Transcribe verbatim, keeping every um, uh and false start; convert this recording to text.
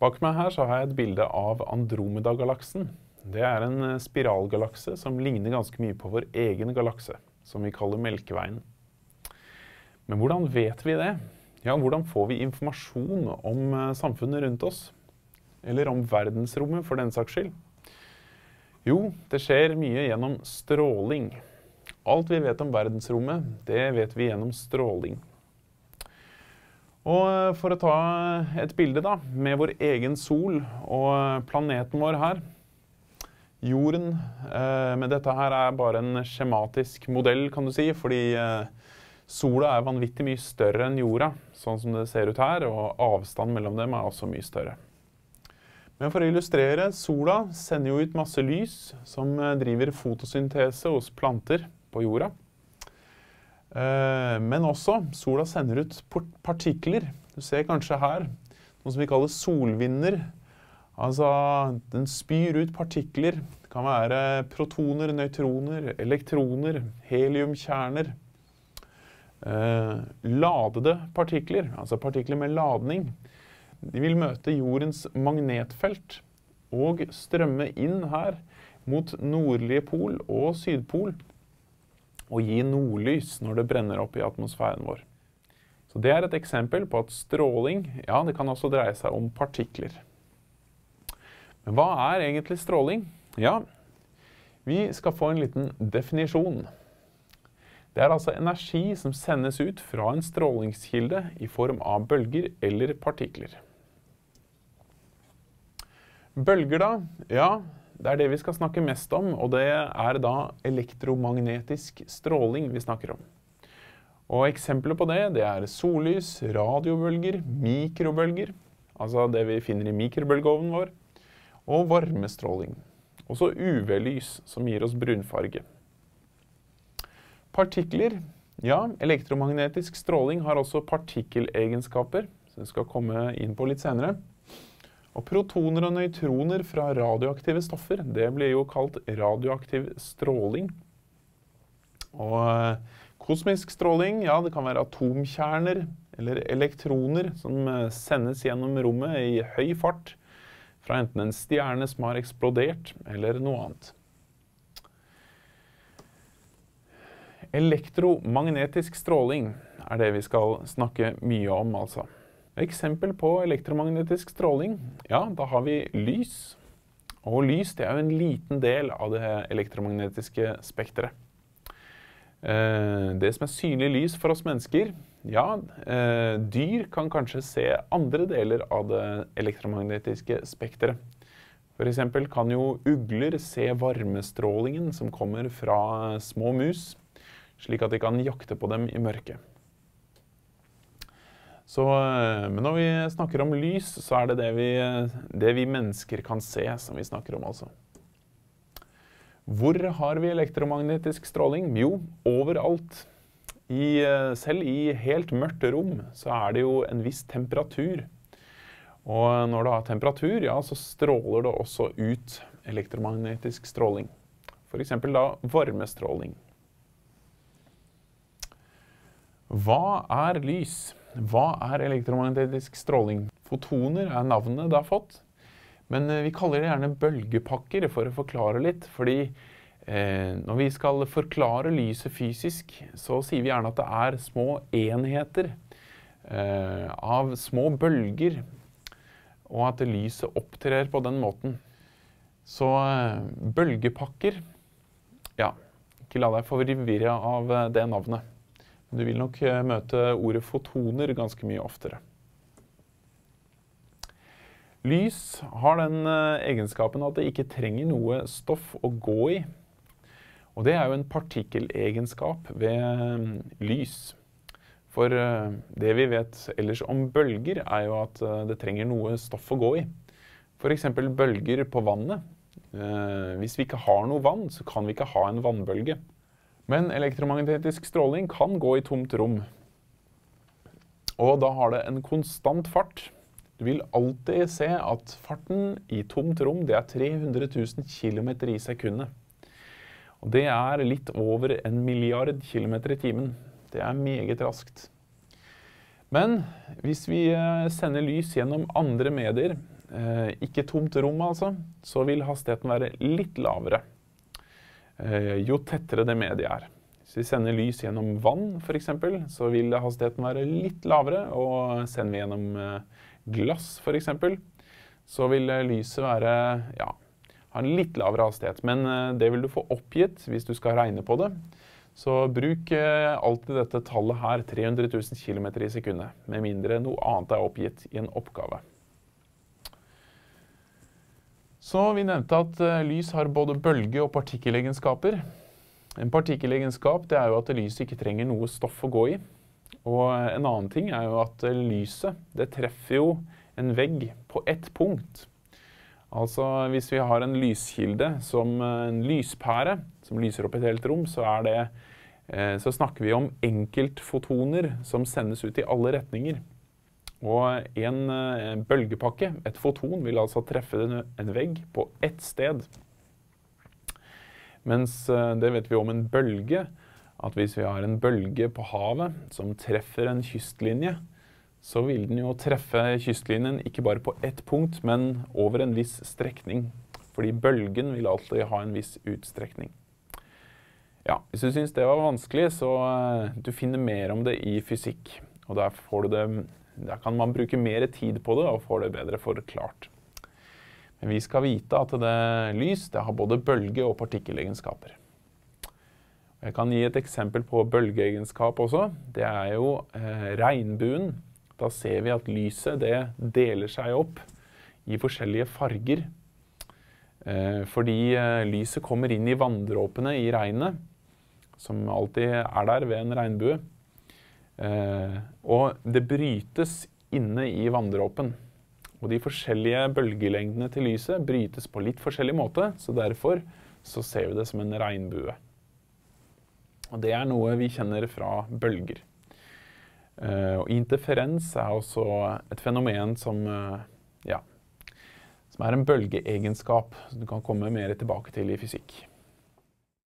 Bak meg her så har jeg et bilde av Andromeda-galaksen. Det er en spiralgalakse som ligner ganske mye på vår egen galakse, som vi kaller Melkeveien. Men hvordan vet vi det? Ja, hvordan får vi informasjon om samfunnet rundt oss? Eller om verdensrommet for den saks skyld? Jo, det skjer mye gjennom stråling. Alt vi vet om verdensrommet, det vet vi gjennom stråling. Og for å ta et bilde da, med vår egen sol og planeten vår her. Jorden eh, med dette her er bare en skjematisk modell, kan du si, fordi eh, sola er vanvittig mye større enn jorda, sånn som det ser ut her, og avstand mellom dem er også mye større. Men for å illustrere, sola sender jo ut masse lys som driver fotosyntese hos planter på jorda. Men også, sola sender ut partikler. Du ser kanskje her, noe som vi kaller solvinder. Altså, den spyr ut partikler. Det kan være protoner, nøytroner, elektroner, heliumkjerner. Ladede partikler, altså partikler med ladning. De vil møte jordens magnetfelt og strømme inn her mot nordlige pol og sydpol og gi nordlys når det brenner opp i atmosfæren vår. Så det er et eksempel på at stråling, ja, det kan også dreie seg om partikler. Men hva er egentlig stråling? Ja, vi skal få en liten definisjon. Det er altså energi som sendes ut fra en strålingskilde i form av bølger eller partikler. Bølger da, ja, det er det vi skal snakke mest om, og det er da elektromagnetisk stråling vi snakker om. Og eksempler på det, det er sollys, radiobølger, mikrobølger, altså det vi finner i mikrobølgeovnen vår, og varmestråling. Også U V-lys som gir oss brunfarge. Partikler, ja, elektromagnetisk stråling har også partikkelegenskaper, som vi skal komme inn på litt senere. Og protoner og nøytroner fra radioaktive stoffer, det blir jo kalt radioaktiv stråling. Og kosmisk stråling, ja, det kan være atomkjerner eller elektroner som sendes gjennom rommet i høy fart fra enten en stjerne som har eksplodert eller noe annet. Elektromagnetisk stråling er det vi skal snakke mye om, altså. Eksempel på elektromagnetisk stråling, ja, da har vi lys. Og lys, det er jo en liten del av det elektromagnetiske spektret. Det som er synlig lys for oss mennesker, ja, dyr kan kanskje se andre deler av det elektromagnetiske spektret. For eksempel kan jo ugler se varmestrålingen som kommer fra små mus, slik at de kan jakte på dem i mørket. Så, men når vi snakker om lys, så er det det vi, det vi mennesker kan se som vi snakker om altså. Hvor har vi elektromagnetisk stråling? Jo, overalt. I, selv i helt mørkt rom så er det jo en viss temperatur. Og når det har temperatur, ja, så stråler det også ut elektromagnetisk stråling. For eksempel da varmestråling. Hva er lys? Hva er elektromagnetisk stråling? Fotoner er navnet det har fått, men vi kaller det gjerne bølgepakker for å forklare litt, fordi eh, når vi skal forklare lyset fysisk, så sier vi gjerne at det er små enheter eh, av små bølger, og at lyset opptrer på den måten. Så eh, bølgepakker, ja, ikke la deg forvirre av det navnet. Du vil nok møte ordet fotoner ganske mye oftere. Lys har den egenskapen at det ikke trenger noe stoff å gå i. Og det er jo en partikkelegenskap ved lys. For det vi vet ellers om bølger er jo at det trenger noe stoff å gå i. For eksempel bølger på vannet. Hvis vi ikke har noe vann, så kan vi ikke ha en vannbølge. Men elektromagnetisk stråling kan gå i tomt rom. Og da har det en konstant fart. Du vil alltid se at farten i tomt rom, det er tre hundre tusen kilometer i sekundet. Og det er litt over en milliard kilometer i timen. Det er meget raskt. Men hvis vi sender lys gjennom andre medier, eh, ikke tomt rom altså, så vil hastigheten være litt lavere. Eh, jo tettere det mediet er. Hvis vi sender lys gjennom vann for eksempel, så vil hastigheten være litt lavere, og sender vi gjennom eh, glass for eksempel, så vil lyset være, ja, ha en litt lavere hastighet, men eh, det vil du få oppgitt hvis du skal regne på det. Så bruk eh, alltid dette tallet her, tre hundre tusen kilometer i sekundet, med mindre noe annet er oppgitt i en oppgave. Så vi nevnte at eh, lys har både bølge- og partikkelegenskaper. En partikkelegenskap det er jo at lyset ikke trenger noe stoff å gå i. Og en annen ting er jo at lyset, det treffer jo en vegg på ett punkt. Altså hvis vi har en lyskilde som en lyspære, som lyser opp et helt rom, så, er det, eh, så snakker vi om enkeltfotoner som sendes ut i alle retninger. Og en, en bølgepakke, et foton, vil altså treffe en, en vegg på ett sted. Mens det vet vi om en bølge, at hvis vi har en bølge på havet som treffer en kystlinje, så vil den jo treffe kystlinjen ikke bare på ett punkt, men over en viss strekning. Fordi bølgen vil alltid ha en viss utstrekning. Ja, hvis du synes det var vanskelig, så du finner mer om det i fysikk. Og der, får du det, der kan man bruke mer tid på det og får det bedre forklart. Men vi skal vite at det lys det har både bølge- og partikkelegenskaper. Jeg kan gi et eksempel på bølgeegenskap også. Det er jo eh, regnbuen. Da ser vi at lyset det deler seg opp i forskjellige farger. Eh, fordi eh, lyset kommer inn i vanndråpene i regnet, som alltid er der ved en regnbue. Eh, og det brytes inne i vanndråpen. Og de forskjellige bølgelengdene til lyset brytes på litt forskjellig måte, så derfor så ser vi det som en regnbue. Og det er noe vi kjenner fra bølger. Uh, og interferens er også et fenomen som, uh, ja, som er en bølgeegenskap, som du kan komme mer tilbake til i fysikk.